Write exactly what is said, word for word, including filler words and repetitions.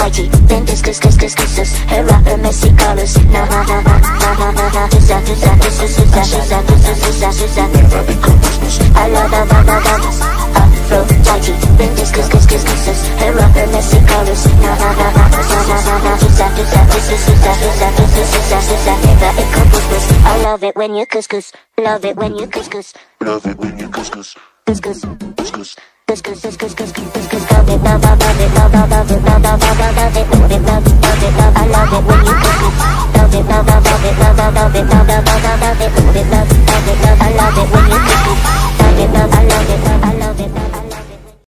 Aphrodite, then discuss, discuss, discuss. Her rock, her messy colors. Na ha ha ha, na ha ha ha. Tusa, tusa, tusa, tusa, tusa, tusa, tusa, tusa. Never become business. I love the Baba Baba. Aphrodite, then discuss, discuss, discuss. Her rock, her messy colors. Na ha ha ha, na ha ha ha. Tusa, tusa, tusa, tusa, tusa, tusa, tusa, tusa. Never become business. I love it when you couscous. Love it when you couscous. Love it when you couscous. Couscous, Couscous. couscous, couscous, couscous, couscous. Love it, love it, love it, love it, love it, love it, love it.